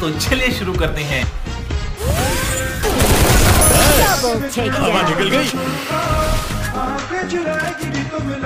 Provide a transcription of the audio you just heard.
तो चलिए शुरू करते हैं। हवा निकल गई।